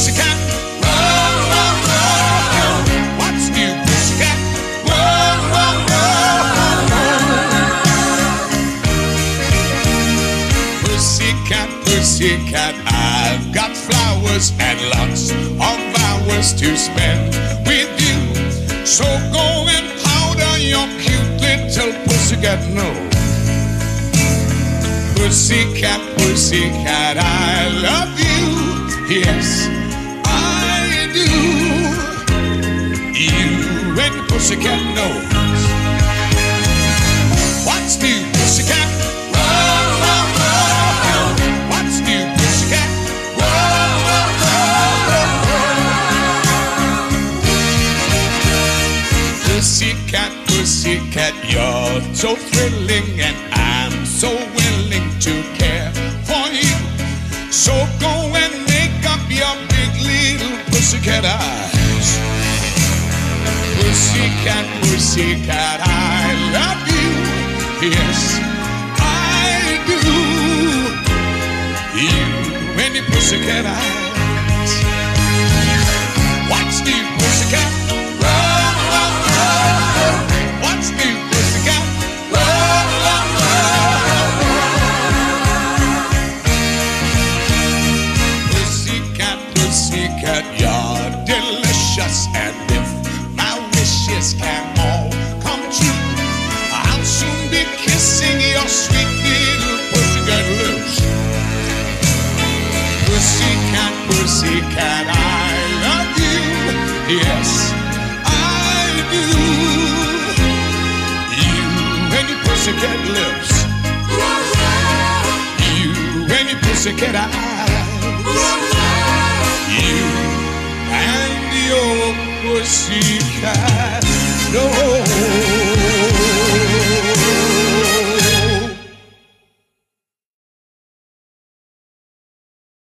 pussycat? Whoa, whoa, whoa. What's new, pussycat? Whoa, whoa, whoa. Pussycat, pussycat, I've got flowers and lots of hours to spend with you. So go and powder your cute little pussycat nose. Pussycat, pussycat, I love you. Yes, I do. You and your pussycat nose. What's new, pussycat? Whoa, whoa, whoa. What's new, pussycat? Whoa, whoa, whoa. Pussycat, pussycat, you're so thrilling and I'm so willing to care for you. So go and make up your big little pussycat eyes. Pussycat, pussycat, I love you. Yes, I do. You and your pussycat eyes. What's new, pussycat? Whoa, whoa, whoa. What's new, pussycat? Whoa, whoa, whoa. Pussycat, pussycat, you're delicious, and if my wishes can all come true, I'll soon be kissing your sweet little pussycat lips. Pussycat, pussycat, I love you. Yes, I do. You and your pussycat lips. You and your pussycat eyes. You and your pussycat